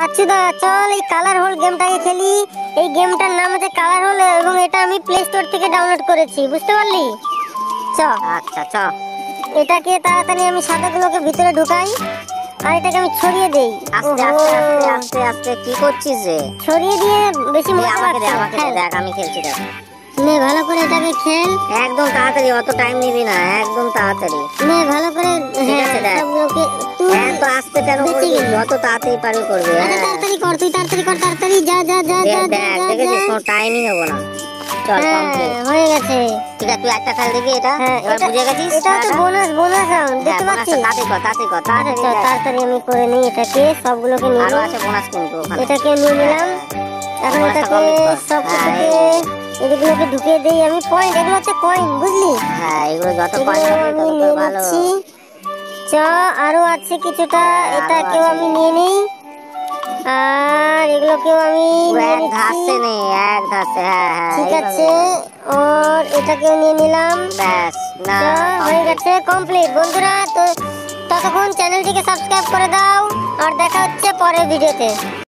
বাচ্চুদা চল এই colour whole গেমটাকে খেলি। এই গেমটার নাম হচ্ছে কালার হোল এবং এটা আমি প্লে স্টোর থেকে ডাউনলোড করেছি, বুঝতে পারলি? চ আচ্ছা চ। এটাকে তাড়াতাড়ি আমি সাদাগুলোকে ভিতরে ঢুকাই আর এটাকে আমি ছড়িয়ে দেই। আস্তে ওহো, আস্তে আস্তে আস্তে আস্তে কি করছিস রে? ছড়িয়ে দিয়ে বেশি মজা আমাকে দে লাগছে। আমাকে দে, খেল। দেখ আমি খেলছি দেখ। নে ভালো করে এটাকে খেল। একদম তাড়াতাড়ি, অত টাইম নিবি না, একদম তাড়াতাড়ি। নে ভালো করে। ঠিক হ্যাঁ আছে, দেখ। সবগুলোকে তুই এত আস্তে কেন বেঁচে করবি? গেলি। যত তাড়াতাড়ি পারবি করবি। আরে তাড়াতাড়ি কর, তুই তাড়াতাড়ি কর, তাড়াতাড়ি যা যা যা যা যা দেখ যা দেখেছিস, যা। কোনো টাইমই নেবো না। চল কমপ্লিট। হ্যাঁ হয়ে গেছে। ঠিক আছে, তুই একটা খেল দেখি এটা। হ্যাঁ এবার এটা বুঝে গেছিস? এটা তো বোনাস বোনাস রাউন্ড দেখতে পাচ্ছিস? তাড়াতাড়ি কর তাড়াতাড়ি কর আচ্ছা তাড়াতাড়ি দেখ। তাড়াতাড়ি আমি করে নিই এটাকে, সবগুলোকে নিয়ে আরো নিই। আছে বোনাস কিন্তু ওখানে। এটাকে নিয়ে নিলাম। এখন বোনাসটা এটাকে complete কর। সব হ্যাঁ, কিছুকে এগুলোকে ঢুকিয়ে দেই আমি। পয়েন্ট, এগুলো হচ্ছে কয়েন, বুঝলি? হ্যাঁ এগুলো যত এগুলো পয়েন্ট হবে আমি তত নিয়ে ভালো। নিচ্ছি। চ আরো আছে কিছুটা, হ্যাঁ, আরো এটাকেও আছে। আমি নিয়ে নিই। আর এগুলোকেও আমি পুরো নিয়ে এক নিচ্ছি। ধাসে নেই, এক ধাসে। হ্যাঁ হ্যাঁ ঠিক এইভাবে আছে, নে। আর এটাকেও নিয়ে নিলাম। ব্যাস না চ, হয়ে complete। গেছে কমপ্লিট। বন্ধুরা তো ততক্ষণ চ্যানেলটিকে সাবস্ক্রাইব করে দাও আর দেখা হচ্ছে পরের ভিডিওতে।